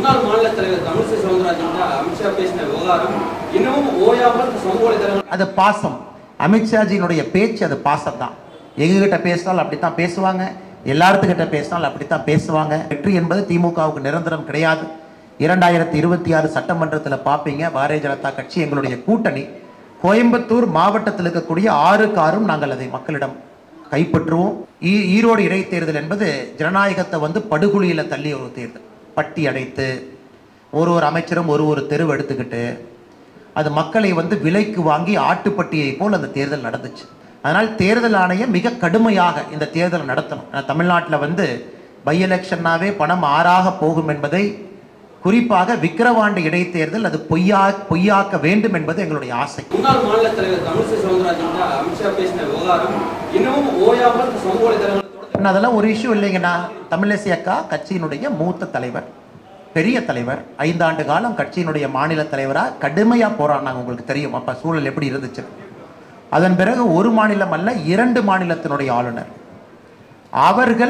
முன்னாள் மாநில தலைவர் தமிழிசை சவுந்தரராஜன் அமித்ஷா பேசின விவகாரம் இன்னமும் ஓயாமல் சமூக வலைதளங்கள் அது பாசம். அமித்ஷாஜியினுடைய பேச்சு அது பாசம் தான். எங்ககிட்ட பேசினாலும் அப்படித்தான் பேசுவாங்க, எல்லாத்துக்கிட்ட பேசினாலும் அப்படித்தான் பேசுவாங்க. வெற்றி என்பது திமுகவுக்கு நிரந்தரம் கிடையாது. 2026 சட்டமன்றத்தில் பார்ப்பீங்க, பாரதிய ஜனதா கட்சி எங்களுடைய கூட்டணி கோயம்புத்தூர் மாவட்டத்தில் இருக்கக்கூடிய 6 காரும் நாங்கள் அதை மக்களிடம் கைப்பற்றுவோம். ஈரோடு இடைத்தேர்தல் என்பது ஜனநாயகத்தை படுகொலியில் தள்ளி ஒரு தேர்தல். பட்டி அடைத்து ஒரு அமைச்சரும் ஒரு தெருவு எடுத்துக்கிட்டு அது மக்களை விலைக்கு வாங்கி ஆட்டுப்பட்டியை போல் அந்த தேர்தல் நடந்துச்சு. அதனால் தேர்தல் ஆணையம் மிக கடுமையாக இந்த தேர்தல் நடத்தணும். தமிழ்நாட்டில் பை எலெக்ஷன்னாவே பணம் ஆறாக போகும் என்பதை, குறிப்பாக விக்கிரவாண்டி இடைத்தேர்தல் அது பொய்யாக்க வேண்டும் என்பது எங்களுடைய ஆசை. முன்னாள் மாநில தலைவர் தமிழிசை சவுந்தரராஜன் அமித்ஷா பேசின விவகாரம் இன்னமும் ஓயாமல் சமூக வலைதளங்கள் அதெல்லாம் ஒரு இஷ்யூ இல்லைங்கண்ணா. தமிழிசை அக்கா கட்சியினுடைய மூத்த தலைவர், பெரிய தலைவர், 5 ஆண்டு காலம் கட்சியினுடைய மாநில தலைவராக கடுமையாக போராடினாங்க. உங்களுக்கு தெரியும் அப்போ சூழல் எப்படி இருந்துச்சு. அதன் பிறகு ஒரு மாநிலம் அல்ல 2 மாநிலத்தினுடைய ஆளுநர் அவர்கள்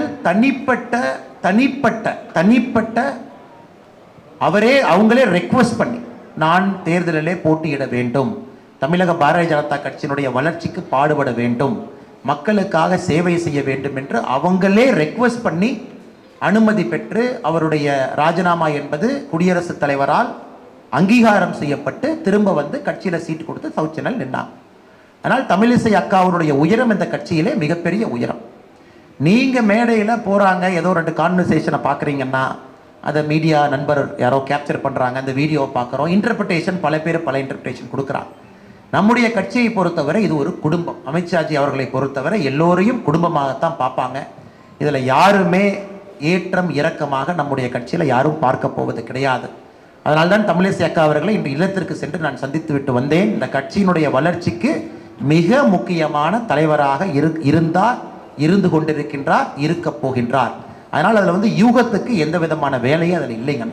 தனிப்பட்ட அவங்களே ரெக்வஸ்ட் பண்ணி நான் தேர்தலிலே போட்டியிட வேண்டும், தமிழக பாரதிய ஜனதா கட்சியினுடைய வளர்ச்சிக்கு பாடுபட வேண்டும், மக்களுக்காக சேவை செய்ய வேண்டும் என்று அவங்களே ரெக்வஸ்ட் பண்ணி அனுமதி பெற்று அவருடைய ராஜினாமா என்பது குடியரசுத் தலைவரால் அங்கீகாரம் செய்யப்பட்டு திரும்ப கட்சியில் சீட் கொடுத்து சவுத் சேனல் நின்னாங்க. அதனால் தமிழிசை அக்காவுடைய உயரம் இந்த கட்சியிலே மிகப்பெரிய உயரம். நீங்கள் மேடையில் போகிறாங்க, ஏதோ 2 கான்வர்சேஷனை பார்க்குறீங்கன்னா அதை மீடியா நண்பர் யாரோ கேப்சர் பண்ணுறாங்க, அந்த வீடியோவை பார்க்குறோம், இன்டர்பிரிட்டேஷன் பல பேர் பல இன்டர்பிரிட்டேஷன் கொடுக்குறாங்க. நம்முடைய கட்சியை பொறுத்தவரை இது ஒரு குடும்பம். அமித்ஷாஜி அவர்களை பொறுத்தவரை எல்லோரையும் குடும்பமாகத்தான் பார்ப்பாங்க. இதில் யாருமே ஏற்றம் இறக்கமாக நம்முடைய கட்சியில் யாரும் பார்க்க போவது கிடையாது. அதனால்தான் தமிழிசை அக்கா அவர்களை இன்று இல்லத்திற்கு சென்று நான் சந்தித்து விட்டு வந்தேன். இந்த கட்சியினுடைய வளர்ச்சிக்கு மிக முக்கியமான தலைவராக இருந்து கொண்டிருக்கின்றார், இருக்க போகின்றார். அதனால் அதில் யூகத்துக்கு எந்த விதமான வேலையும் அதில் இல்லைங்க.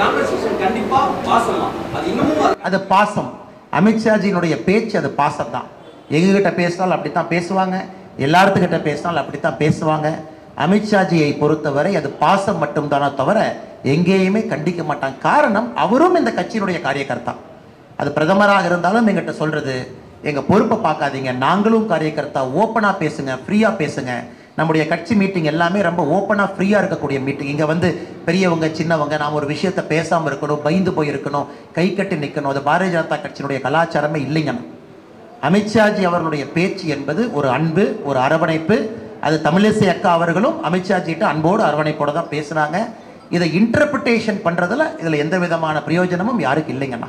அது பாசம். அமித்ஷாஜியினுடைய பேச்சு அது பாசம் தான். எங்ககிட்ட பேசினாலும் அப்படித்தான் பேசுவாங்க, எல்லாத்துக்கிட்ட பேசினாலும் அப்படித்தான் பேசுவாங்க. அமித்ஷாஜியை பொறுத்தவரை அது பாசம் மட்டும்தானே தவிர எங்கேயுமே கண்டிக்க மாட்டாங்க. காரணம், அவரும் இந்த கட்சியினுடைய காரியகர்த்தா. அது பிரதமராக இருந்தாலும் எங்கிட்ட சொல்றது, எங்கள் பொறுப்பை பார்க்காதீங்க, நாங்களும் காரியகர்த்தா, ஓப்பனாக பேசுங்க, ஃப்ரீயாக பேசுங்க. நம்முடைய கட்சி மீட்டிங் எல்லாமே ரொம்ப ஓப்பனாக ஃப்ரீயாக இருக்கக்கூடிய மீட்டிங். இங்கே பெரியவங்க சின்னவங்க நாம் ஒரு விஷயத்தை பேசாமல் இருக்கணும், பயந்து போய் இருக்கணும், கை கட்டி நிற்கணும், அது பாரதிய ஜனதா கட்சியினுடைய கலாச்சாரமே இல்லைங்க. அமித்ஷாஜி அவர்களுடைய பேச்சு என்பது ஒரு அன்பு, ஒரு அரவணைப்பு. அது தமிழிசை அக்கா அவர்களும் அமித்ஷாஜிட்ட அன்போடு அரவணைப்போடு தான் பேசுனாங்க. இதை இன்டர்பிரிட்டேஷன் பண்ணுறதுல இதில் எந்த விதமான பிரயோஜனமும் யாருக்கு இல்லைங்கண்ணா.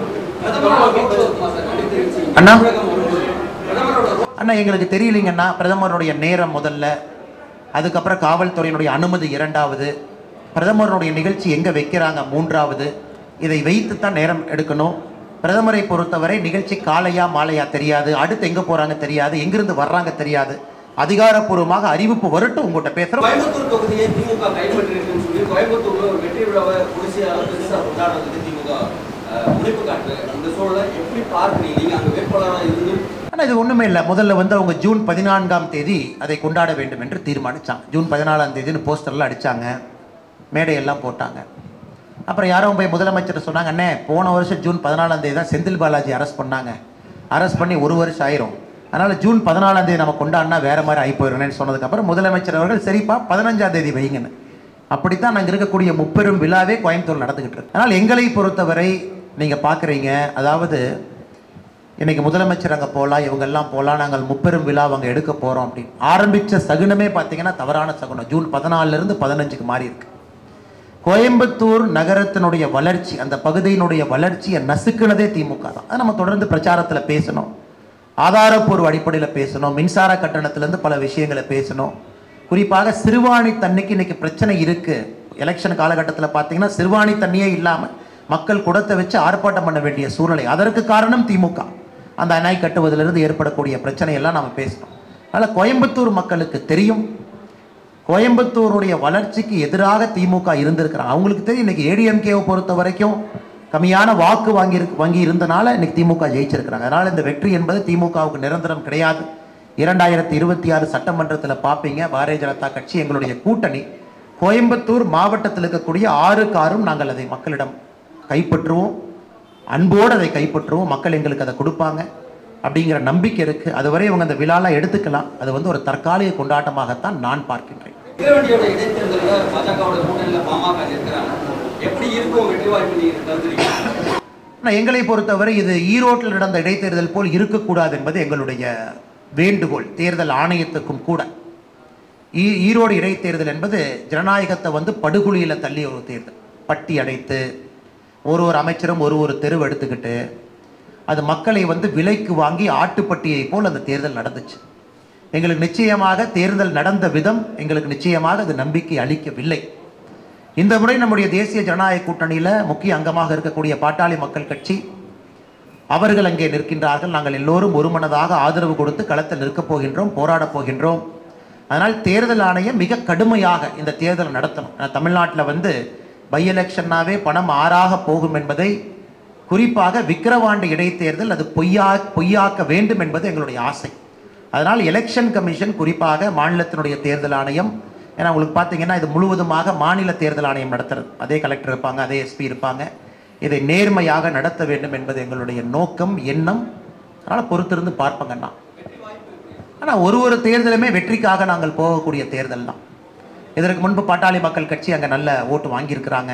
அண்ணா அண்ணா எங்களுக்கு தெரியலைங்கண்ணா. பிரதமருடைய நேரம் முதல்ல, அதுக்கப்புறம் காவல்துறையினுடைய அனுமதி 2வது, பிரதமருடைய நிகழ்ச்சி எங்கே வைக்கிறாங்க 3வது, இதை வைத்து தான் நேரம் எடுக்கணும். பிரதமரை பொறுத்தவரை நிகழ்ச்சி காலையா மாலையா தெரியாது, அடுத்து எங்கே போகிறாங்க தெரியாது, எங்கிருந்து வர்றாங்க தெரியாது. அதிகாரப்பூர்வமாக அறிவிப்பு வரட்டும், உங்கள்கிட்ட பேசுகிறோம். கோயம்புத்தூர் தொகுதியை திமுக கைப்பற்றிருக்குன்னு சொல்லி கோயம்புத்தூர்ல ஒரு வெற்றி விழாவை பெருசாக கொண்டாடுறதுக்கு திமுக முடிப்பு காட்டுது. இந்த சூழலை எப்படி பார்க்குறீங்க நீங்கள் அங்கே வேட்பாளராக இருந்து? ஆனால் இது ஒன்றுமே இல்லை. முதல்ல அவங்க ஜூன் 14ஆம் தேதி அதை கொண்டாட வேண்டும் என்று தீர்மானித்தாங்க. ஜூன் 14ஆம் தேதின்னு போஸ்டர்லாம் அடித்தாங்க, மேடையெல்லாம் போட்டாங்க. அப்புறம் யாரும் போய் முதலமைச்சர் சொன்னாங்க, அண்ணே போன வருஷம் ஜூன் 14ஆம் தேதி தான் செந்தில் பாலாஜி அரெஸ்ட் பண்ணாங்க, அரெஸ்ட் பண்ணி 1 வருஷம் ஆயிரும், அதனால் ஜூன் 14ஆம் தேதி நம்ம கொண்டாடினா வேறு மாதிரி ஆகி போயிடுறேன்னு சொன்னதுக்கப்புறம் முதலமைச்சர் அவர்கள் சரிப்பா 15ஆம் தேதி வைங்கன்னு. அப்படித்தான் நாங்கள் இருக்கக்கூடிய முப்பெரும் விழாவே கோயம்புத்தூர் நடந்துக்கிட்டு இருக்கு. அதனால் எங்களை பொறுத்தவரை நீங்கள் பார்க்குறீங்க, அதாவது இன்றைக்கி முதலமைச்சர் அங்கே போகலாம், இவங்கெல்லாம் போகலாம், நாங்கள் முப்பெரும் விழா அங்கே எடுக்க போகிறோம் அப்படின்னு ஆரம்பித்த சகுனமே பார்த்தீங்கன்னா தவறான சகுனம். ஜூன் 14லேருந்து 15க்கு மாறி இருக்கு. கோயம்புத்தூர் நகரத்தினுடைய வளர்ச்சி, அந்த பகுதியினுடைய வளர்ச்சியை நசுக்குனதே திமுக தான். அதை நம்ம தொடர்ந்து பிரச்சாரத்தில் பேசணும், ஆதாரப்பூர்வ அடிப்படையில் பேசணும், மின்சார கட்டணத்திலேருந்து பல விஷயங்களை பேசணும். குறிப்பாக சிறுவாணி தண்ணிக்கு இன்றைக்கி பிரச்சனை இருக்குது. எலெக்ஷன் காலகட்டத்தில் பார்த்தீங்கன்னா சிறுவாணி தண்ணியே இல்லாமல் மக்கள் குடத்தை வச்சு ஆர்ப்பாட்டம் பண்ண வேண்டிய சூழ்நிலை. அதற்கு காரணம் திமுக. அந்த அணை கட்டுவதிலிருந்து ஏற்படக்கூடிய பிரச்சனையெல்லாம் நாம் பேசணும். அதனால் கோயம்புத்தூர் மக்களுக்கு தெரியும், கோயம்புத்தூருடைய வளர்ச்சிக்கு எதிராக திமுக இருந்திருக்கிறாங்க. அவங்களுக்கு தெரியும். இன்றைக்கி ஏடிஎம்கேவை பொறுத்த வரைக்கும் கம்மியான வாக்கு வாங்கி இருந்தனால இன்னைக்கு திமுக ஜெயிச்சிருக்கிறாங்க. அதனால் இந்த வெற்றி என்பது திமுகவுக்கு நிரந்தரம் கிடையாது. 2026 சட்டமன்றத்தில் பார்ப்பீங்க, பாரதிய ஜனதா கட்சி எங்களுடைய கூட்டணி கோயம்புத்தூர் மாவட்டத்தில் இருக்கக்கூடிய 6 காரும் நாங்கள் அதை மக்களிடம் கைப்பற்றுவோம், அன்போடு அதை கைப்பற்றுவோம், மக்கள் எங்களுக்கு அதை கொடுப்பாங்க அப்படிங்கிற நம்பிக்கை இருக்கு. அதுவரை இவங்க அந்த விழாலாம் எடுத்துக்கலாம். அது வந்து ஒரு தற்காலிக கொண்டாட்டமாகத்தான் நான் பார்க்கின்றேன். எங்களை பொறுத்தவரை இது ஈரோட்டில் நடந்த இடைத்தேர்தல் போல் இருக்கக்கூடாது என்பது எங்களுடைய வேண்டுகோள் தேர்தல் ஆணையத்துக்கும் கூட. ஈரோடு இடைத்தேர்தல் என்பது ஜனநாயகத்தை வந்து படுகொலியில் தள்ளிய ஒரு தேர்தல். பட்டி அடைத்து ஒரு அமைச்சரும் ஒரு தெருவு எடுத்துக்கிட்டு அது மக்களை வந்து விலைக்கு வாங்கி ஆட்டுப்பட்டியை போல் அந்த தேர்தல் நடந்துச்சு. எங்களுக்கு நிச்சயமாக தேர்தல் நடந்த விதம் எங்களுக்கு நிச்சயமாக அது நம்பிக்கை அளிக்கவில்லை. இந்த முறை நம்முடைய தேசிய ஜனநாயக கூட்டணியில் முக்கிய அங்கமாக இருக்கக்கூடிய பாட்டாளி மக்கள் கட்சி அவர்கள் அங்கே நிற்கின்றார்கள். நாங்கள் எல்லோரும் ஒருமனதாக ஆதரவு கொடுத்து களத்தில் நிற்கப் போகின்றோம், போராடப் போகின்றோம். அதனால் தேர்தல் ஆணையம் மிக கடுமையாக இந்த தேர்தலை நடத்தணும். தமிழ்நாட்டில் வந்து பை எலெக்ஷன்னாவே பணம் ஆறாக போகும் என்பதை குறிப்பாக விக்கிரவாண்டி இடைத்தேர்தல் அது பொய்யாக்க வேண்டும் என்பது எங்களுடைய ஆசை. அதனால் எலெக்ஷன் கமிஷன் குறிப்பாக மாநிலத்தினுடைய தேர்தல் ஆணையம், ஏன்னா உங்களுக்கு பார்த்தீங்கன்னா இது முழுவதுமாக மாநில தேர்தல் ஆணையம் நடத்துறது, அதே கலெக்டர் இருப்பாங்க, அதே எஸ்பி இருப்பாங்க, இதை நேர்மையாக நடத்த வேண்டும் என்பது எங்களுடைய நோக்கம், எண்ணம். அதனால் பொறுத்திருந்து பார்ப்பங்கண்ணா. ஆனால் ஒரு தேர்தலுமே வெற்றிக்காக நாங்கள் போகக்கூடிய தேர்தல் தான். இதற்கு முன்பு பாட்டாளி மக்கள் கட்சி அங்கே நல்ல ஓட்டு வாங்கியிருக்கிறாங்க.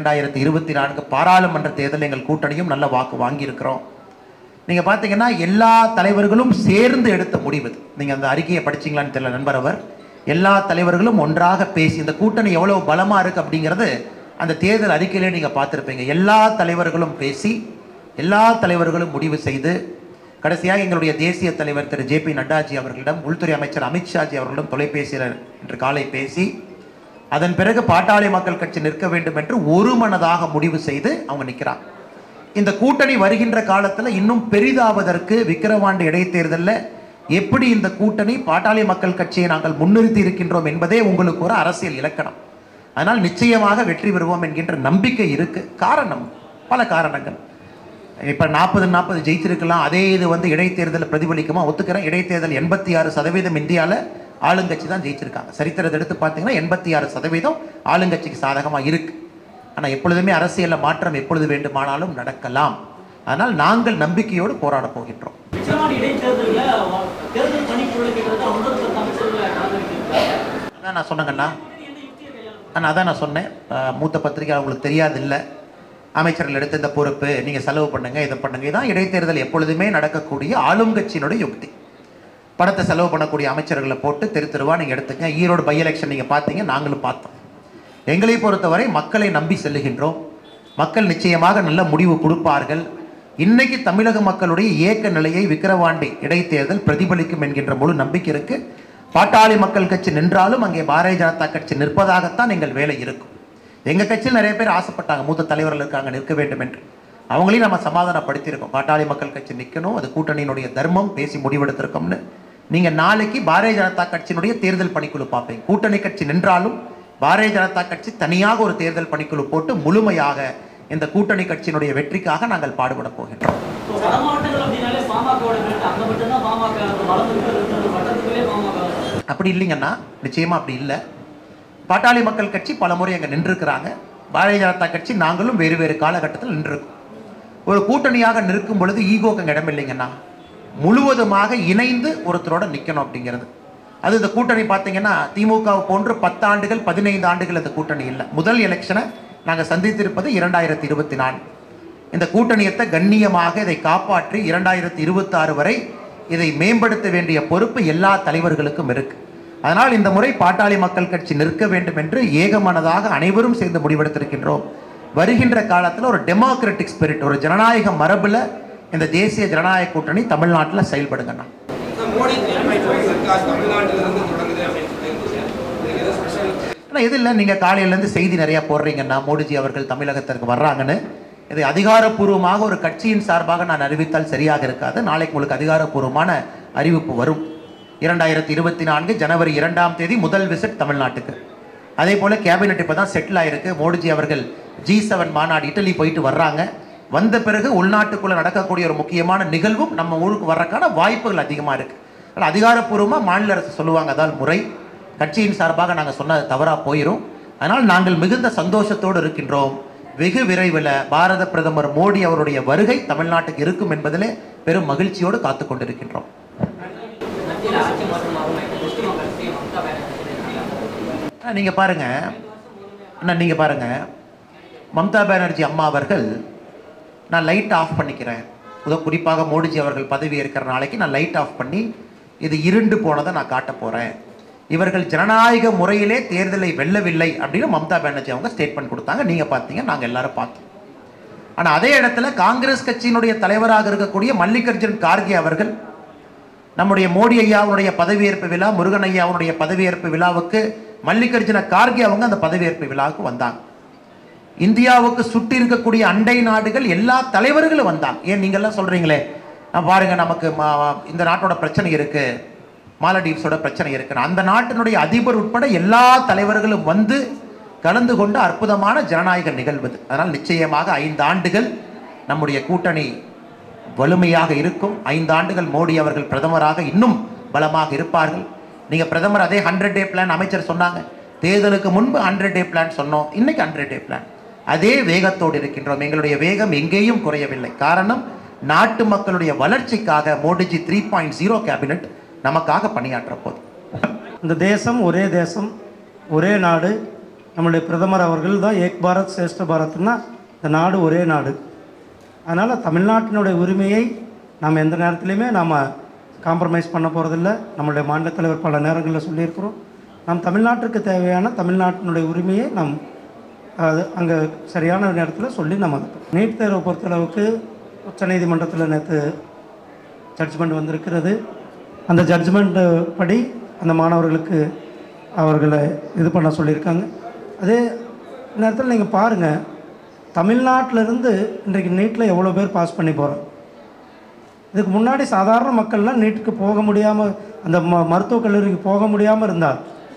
2024 பாராளுமன்ற தேர்தல் எங்கள் கூட்டணியும் நல்ல வாக்கு வாங்கியிருக்கிறோம். நீங்கள் பார்த்தீங்கன்னா எல்லா தலைவர்களும் சேர்ந்து எடுத்த முடிவு. நீங்கள் அந்த அறிக்கையை படிச்சிங்களான்னு தெரியல நண்பர் அவர். எல்லா தலைவர்களும் ஒன்றாக பேசி இந்த கூட்டணி எவ்வளோ பலமாக இருக்குது அப்படிங்கிறது அந்த தேர்தல் அறிக்கையிலே நீங்கள் பார்த்துருப்பீங்க. எல்லா தலைவர்களும் பேசி எல்லா தலைவர்களும் முடிவு செய்து கடைசியாக எங்களுடைய தேசிய தலைவர் திரு JP நட்டாஜி அவர்களிடம், உள்துறை அமைச்சர் அமித்ஷாஜி அவர்களிடம் தொலைபேசியில் இன்று காலை பேசி அதன் பிறகு பாட்டாளி மக்கள் கட்சி நிற்க வேண்டும் என்று ஒரு மனதாக முடிவு செய்து அவங்க நிற்கிறாங்க. இந்த கூட்டணி வருகின்ற காலத்தில் இன்னும் பெரிதாவதற்கு விக்கிரவாண்டி இடைத்தேர்தலில் எப்படி இந்த கூட்டணி பாட்டாளி மக்கள் கட்சியை நாங்கள் முன்னிறுத்தி இருக்கின்றோம் என்பதே உங்களுக்கு ஒரு அரசியல் இலக்கணம். அதனால் நிச்சயமாக வெற்றி பெறுவோம் என்கின்ற நம்பிக்கை இருக்கு. காரணம் பல காரணங்கள். இப்போ 40 ஜெயிச்சிருக்கலாம். அதே இது வந்து இடைத்தேர்தல் பிரதிபலிக்குமா? ஒத்துக்கிறேன். இடைத்தேர்தல் 86% இந்தியாவில் ஆளுங்கட்சி தான் ஜெயிச்சிருக்காங்க. சரித்திரத்தை எடுத்து பார்த்தீங்கன்னா 86% ஆளுங்கட்சிக்கு சாதகமாக இருக்கு. ஆனால் எப்பொழுதுமே அரசியலில் மாற்றம் எப்பொழுது வேண்டுமானாலும் நடக்கலாம். அதனால் நாங்கள் நம்பிக்கையோடு போராட போகின்றோம். அதான் நான் சொன்னேங்கண்ணா, அதான் நான் சொன்னேன். மூத்த பத்திரிகை அவங்களுக்கு தெரியாது இல்லை, அமைச்சர்கள் எடுத்து இந்த பொறுப்பு நீங்கள் செலவு பண்ணுங்க, இதை பண்ணுங்க. இதான் இடைத்தேர்தல் எப்பொழுதுமே நடக்கக்கூடிய ஆளுங்கட்சியினுடைய யுக்தி. பணத்தை செலவு பண்ணக்கூடிய அமைச்சர்களை போட்டு தெருவா நீங்கள் எடுத்துங்க. ஈரோடு பை எலெக்ஷன் நீங்கள் பார்த்தீங்க, நாங்களும் பார்த்தோம். எங்களை பொறுத்தவரை மக்களை நம்பி செல்லுகின்றோம். மக்கள் நிச்சயமாக நல்ல முடிவு கொடுப்பார்கள். இன்னைக்கு தமிழக மக்களுடைய ஏக்க நிலையை விக்கிரவாண்டி இடைத்தேர்தல் பிரதிபலிக்கும் என்கின்ற முழு நம்பிக்கை இருக்கு. பாட்டாளி மக்கள் கட்சி நின்றாலும் அங்கே பாரதிய ஜனதா கட்சி நிற்பதாகத்தான் எங்கள் வேலை இருக்கும். எங்கள் கட்சியில் நிறைய பேர் ஆசைப்பட்டாங்க, மூத்த தலைவர்கள் இருக்காங்க, நிற்க வேண்டும் என்று. அவங்களையும் நம்ம சமாதானப்படுத்தியிருக்கோம். பாட்டாளி மக்கள் கட்சி நிற்கணும், அது கூட்டணியினுடைய தர்மம், பேசி முடிவெடுத்திருக்கோம்னு. நீங்கள் நாளைக்கு பாரதிய ஜனதா கட்சியினுடைய தேர்தல் பணிக்குழு பார்ப்பீங்க. கூட்டணி கட்சி நின்றாலும் பாரதிய ஜனதா கட்சி தனியாக ஒரு தேர்தல் பணிக்குழு போட்டு முழுமையாக இந்த கூட்டணி கட்சியினுடைய வெற்றிக்காக நாங்கள் பாடுபட போகின்றோம். அப்படி இல்லைங்கன்னா, நிச்சயமா அப்படி இல்லை. பாட்டாளி மக்கள் கட்சி பல முறை அங்கே நின்றுருக்கிறாங்க. பாரதிய ஜனதா கட்சி நாங்களும் வேறு வேறு காலகட்டத்தில் நின்றுருக்கோம். ஒரு கூட்டணியாக நிற்கும் பொழுது ஈகோக்கு இடம் இல்லைங்கன்னா, முழுவதுமாக இணைந்து ஒருத்தரோட நிற்கணும் அப்படிங்கிறது. அது இந்த கூட்டணி பார்த்தீங்கன்னா திமுக போன்று 10 ஆண்டுகள் 15 ஆண்டுகள் இந்த கூட்டணி இல்லை. முதல் எலெக்ஷனை நாங்கள் சந்தித்திருப்பது 2024. இந்த கூட்டணியத்தை கண்ணியமாக இதை காப்பாற்றி 2026 வரை இதை மேம்படுத்த வேண்டிய பொறுப்பு எல்லா தலைவர்களுக்கும் இருக்கு. அதனால் இந்த முறை பாட்டாளி மக்கள் கட்சி நிற்க வேண்டும் என்று ஏகமனதாக அனைவரும் சேர்ந்து முடிவெடுத்திருக்கின்றோம். வருகின்ற காலத்தில் ஒரு டெமோக்ராட்டிக் ஸ்பிரிட், ஒரு ஜனநாயக மரபுல இந்த தேசிய ஜனநாயக கூட்டணி தமிழ்நாட்டில் செயல்படுங்கண்ணா. இது இல்லை, நீங்கள் காலையிலேருந்து செய்தி நிறையா போடுறீங்கன்னா மோடிஜி அவர்கள் தமிழகத்திற்கு வர்றாங்கன்னு. இதை அதிகாரப்பூர்வமாக ஒரு கட்சியின் சார்பாக நான் அறிவித்தால் சரியாக இருக்காது. நாளைக்கு உங்களுக்கு அதிகாரப்பூர்வமான அறிவிப்பு வரும். 2024 ஜனவரி 2ஆம் தேதி முதல் விசிட் தமிழ்நாட்டுக்கு. அதே போல் கேபினெட் இப்போ தான் செட்டில் ஆகிருக்கு. மோடிஜி அவர்கள் G7 மாநாடு இட்டலி போயிட்டு வர்றாங்க. வந்த பிறகு உள்நாட்டுக்குள்ளே நடக்கக்கூடிய ஒரு முக்கியமான நிகழ்வும் நம்ம ஊருக்கு வர்றதுக்கான வாய்ப்புகள் அதிகமாக இருக்குது. அதிகாரப்பூர்வமாக மாநில அரசு சொல்லுவாங்க, அதாவது முறை. கட்சியின் சார்பாக நாங்கள் சொன்னது தவறாக போயிடும். அதனால் நாங்கள் மிகுந்த சந்தோஷத்தோடு இருக்கின்றோம். வெகு விரைவில் பாரத பிரதமர் மோடி அவருடைய வருகை தமிழ்நாட்டுக்கு இருக்கும் என்பதிலே பெரும் மகிழ்ச்சியோடு காத்து கொண்டிருக்கின்றோம். நீங்க பாருங்க மம்தா பானர்ஜி அம்மா அவர்கள், நான் லைட் ஆஃப் பண்ணிக்கிறேன், குறிப்பாக மோடிஜி அவர்கள் பதவி ஏற்கிற நாளைக்கு நான் லைட் ஆஃப் பண்ணி இது இருண்டு போனதை நான் காட்ட போறேன், இவர்கள் ஜனநாயக முறையிலே தேர்தலை வெல்லவில்லை அப்படின்னு மம்தா பானர்ஜி அவங்க ஸ்டேட்மெண்ட் கொடுத்தாங்க. நீங்க பார்த்தீங்க, நாங்கள் எல்லாரும் பார்த்தோம். ஆனால் அதே இடத்துல காங்கிரஸ் கட்சியினுடைய தலைவராக இருக்கக்கூடிய மல்லிகார்ஜுன் கார்கே அவர்கள் நம்முடைய மோடி ஐயாவுடைய பதவியேற்பு விழா, முருகன் ஐயாவுடைய பதவியேற்பு விழாவுக்கு மல்லிகார்ஜுன கார்கே அவங்க அந்த பதவியேற்பு விழாவுக்கு வந்தாங்க. இந்தியாவுக்கு சுற்றி இருக்கக்கூடிய அண்டை நாடுகள் எல்லா தலைவர்களும் வந்தாங்க. ஏன் நீங்கள்லாம் சொல்றீங்களே, பாருங்க நமக்கு இந்த நாட்டோட பிரச்சனை இருக்கு, மாலடீவ்ஸோட பிரச்சனை இருக்கு, அந்த நாட்டினுடைய அதிபர் உட்பட எல்லா தலைவர்களும் வந்து கலந்து கொண்டு அற்புதமான ஜனநாயக நிகழ்வு. அதனால் நிச்சயமாக 5 ஆண்டுகள் நம்முடைய கூட்டணி வலிமையாக இருக்கும். 5 ஆண்டுகள் மோடி அவர்கள் பிரதமராக இன்னும் பலமாக இருப்பார்கள். நீங்க பிரதமர் அதே 100 டே பிளான் அமைச்சர் சொன்னாங்க, தேர்தலுக்கு முன்பு 100 டே பிளான் சொன்னோம், இன்னைக்கு 100 டே பிளான். அதே வேகத்தோடு இருக்கின்றோம். எங்களுடைய வேகம் எங்கேயும் குறையவில்லை. காரணம், நாட்டு மக்களுடைய வளர்ச்சிக்காக மோடிஜி 3.0 கேபினட் நமக்காக பணியாற்ற போது. இந்த தேசம் ஒரே தேசம், ஒரே நாடு. நம்மளுடைய பிரதமர் அவர்கள் தான் ஏக் பாரத் சிரேஷ்ட பாரத்னா இந்த நாடு ஒரே நாடு. அதனால் தமிழ்நாட்டினுடைய உரிமையை நாம் எந்த நேரத்துலையுமே நாம் காம்ப்ரமைஸ் பண்ண போகிறதில்ல. நம்மளுடைய மாநில தலைவர் பல நேரங்களில் சொல்லியிருக்கிறோம், நாம் தமிழ்நாட்டிற்கு தேவையான தமிழ்நாட்டினுடைய உரிமையை நாம் அங்கே சரியான நேரத்தில் சொல்லி நம்ம நீட் தேர்வை பொறுத்தளவுக்கு உச்சநீதிமன்றத்தில் நேற்று ஜட்ஜ்மெண்ட் வந்திருக்கிறது. அந்த ஜட்ஜ்மெண்ட்டு படி அந்த மாணவர்களுக்கு அவர்களை இது பண்ண சொல்லியிருக்காங்க. அதே நேரத்தில் நீங்கள் பாருங்கள், தமிழ்நாட்டிலேருந்து இன்றைக்கு நீட்டில் எவ்வளோ பேர் பாஸ் பண்ணி போகிறோம். இதுக்கு முன்னாடி சாதாரண மக்கள்லாம் நீட்டுக்கு போக முடியாமல், அந்த மருத்துவக் கல்லூரிக்கு போக முடியாமல் இருந்தார்.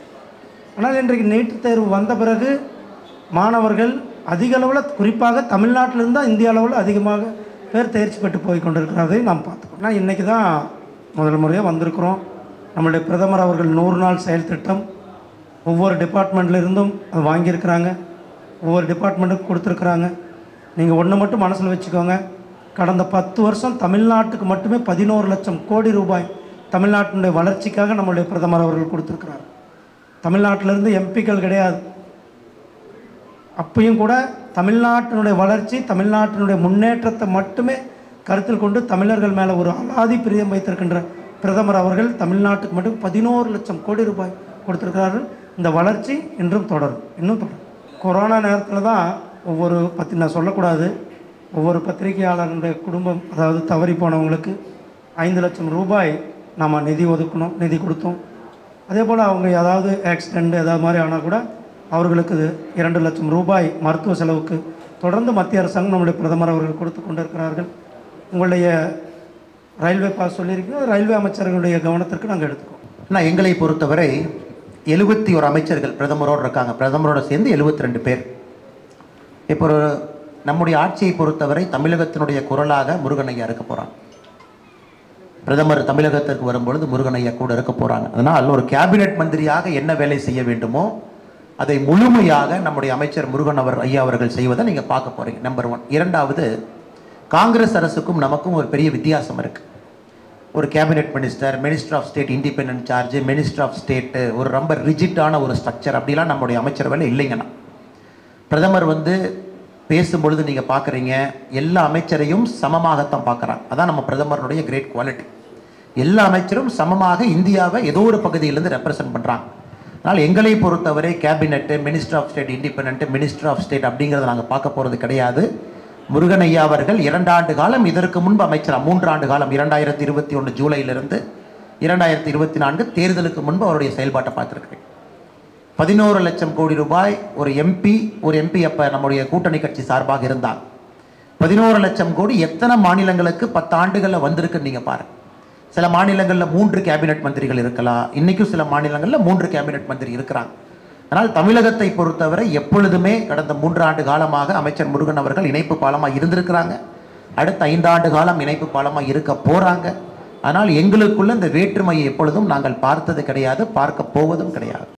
ஆனால் இன்றைக்கு நீட் தேர்வு வந்த பிறகு மாணவர்கள் அதிக அளவில், குறிப்பாக தமிழ்நாட்டிலிருந்து தான் இந்திய அளவில் அதிகமாக பேர் தேர்ச்சி பெற்று போய் கொண்டிருக்கிறதை நாம் பார்த்துக்கோம். ஆனால் இன்றைக்கி தான் முதல் முறையாக வந்திருக்கிறோம். நம்மளுடைய பிரதமர் அவர்கள் 100 நாள் செயல் திட்டம் ஒவ்வொரு டிபார்ட்மெண்ட்லேருந்தும் அது வாங்கியிருக்கிறாங்க, ஒவ்வொரு டிபார்ட்மெண்ட்டுக்கு கொடுத்துருக்குறாங்க. நீங்கள் ஒன்று மட்டும் மனசில் வச்சுக்கோங்க, கடந்த 10 வருஷம் தமிழ்நாட்டுக்கு மட்டுமே 11 லட்சம் கோடி ரூபாய் தமிழ்நாட்டினுடைய வளர்ச்சிக்காக நம்மளுடைய பிரதமர் அவர்கள் கொடுத்துருக்கிறார். தமிழ்நாட்டிலேருந்து எம்பிக்கள் கிடையாது, அப்பையும் கூட தமிழ்நாட்டினுடைய வளர்ச்சி, தமிழ்நாட்டினுடைய முன்னேற்றத்தை மட்டுமே கருத்தில் கொண்டு தமிழர்கள் மேலே ஒரு அலாதி பிரியம் வைத்திருக்கின்ற பிரதமர் அவர்கள் தமிழ்நாட்டுக்கு மட்டும் 11 லட்சம் கோடி ரூபாய் கொடுத்துருக்கிறார்கள். இந்த வளர்ச்சி இன்னும் தொடரும். கொரோனா நேரத்தில் தான் ஒவ்வொரு நான் சொல்லக்கூடாது, ஒவ்வொரு பத்திரிகையாளர்களுடைய குடும்பம், அதாவது தவறி போனவங்களுக்கு 5 லட்சம் ரூபாய் நாம் நிதி ஒதுக்கணும், நிதி கொடுத்தோம். அதே போல் அவங்க ஏதாவது ஆக்சிடெண்ட் ஏதாவது மாதிரி ஆனால் கூட அவர்களுக்கு 2 லட்சம் ரூபாய் மருத்துவ செலவுக்கு தொடர்ந்து மத்திய அரசாங்கம் நம்முடைய பிரதமர் அவர்கள் கொடுத்து கொண்டிருக்கிறார்கள். உங்களுடைய ரயில்வே பாஸ் சொல்லியிருக்கோம், ரயில்வே அமைச்சர்களுடைய கவனத்திற்கு நாங்கள் எடுத்துக்கோம். ஆனால் எங்களை பொறுத்தவரை 71 அமைச்சர்கள் பிரதமரோடு இருக்காங்க. பிரதமரோடு சேர்ந்து 72 பேர். இப்போ நம்முடைய ஆட்சியை பொறுத்தவரை தமிழகத்தினுடைய குரலாக முருகன் ஐயா இருக்க போகிறாங்க. பிரதமர் தமிழகத்திற்கு வரும்பொழுது முருகன் ஐயா கூட இருக்க போகிறாங்க. அதனால் ஒரு கேபினெட் மந்திரியாக என்ன வேலை செய்ய வேண்டுமோ அதை முழுமையாக நம்முடைய அமைச்சர் முருகன் ஐயா அவர்கள் செய்வதை நீங்கள் பார்க்க போகிறீங்க. நம்பர் 1. இரண்டாவது, காங்கிரஸ் அரசுக்கும் நமக்கும் ஒரு பெரிய வித்தியாசம் இருக்குது. ஒரு cabinet minister, minister of state independent charge, minister of state, ஒரு ரொம்ப ரிஜிட்டான ஒரு ஸ்ட்ரக்சர் அப்படிலாம் நம்முடைய அமைச்சரவையில் இல்லைங்கண்ணா. பிரதமர் பேசும்பொழுது நீங்கள் பார்க்குறீங்க, எல்லா அமைச்சரையும் சமமாகத்தான் பார்க்குறாங்க. அதான் நம்ம பிரதமருடைய கிரேட் குவாலிட்டி. எல்லா அமைச்சரும் சமமாக இந்தியாவை ஏதோ ஒரு பகுதியிலேருந்து ரெப்ரசன்ட் பண்ணுறாங்க. அதனால் எங்களை பொறுத்தவரை cabinet, minister of state independent, minister of state அப்படிங்கிறத நாங்கள் பார்க்க போகிறது கிடையாது. முருகன் ஐயா அவர்கள் 2 ஆண்டு காலம் இதற்கு முன்பு அமைச்சர், 3 ஆண்டு காலம் 2021 ஜூலையிலிருந்து 2024 தேர்தலுக்கு முன்பு அவருடைய செயல்பாட்டை பார்த்துருக்கிறேன். 11 லட்சம் கோடி ரூபாய் ஒரு எம்பி அப்போ நம்முடைய கூட்டணி கட்சி சார்பாக இருந்தாங்க. 11 லட்சம் கோடி எத்தனை மாநிலங்களுக்கு 10 ஆண்டுகளில் வந்திருக்குன்னு நீங்கள் பாருங்கள். சில மாநிலங்களில் 3 கேபினெட் மந்திரிகள் இருக்கலாம், இன்றைக்கும் சில மாநிலங்களில் 3 கேபினெட் மந்திரி இருக்கிறாங்க. ஆனால் தமிழகத்தை பொறுத்தவரை எப்பொழுதுமே கடந்த 3 ஆண்டு காலமாக அமைச்சர் முருகன் அவர்கள் இணைப்பு பாலமாக இருந்திருக்கிறாங்க. அடுத்த 5 ஆண்டு காலம் இணைப்பு பாலமாக இருக்க போகிறாங்க. ஆனால் எங்களுக்குள்ள இந்த வேற்றுமையை எப்பொழுதும் நாங்கள் பார்த்தது கிடையாது, பார்க்க போவதும் கிடையாது.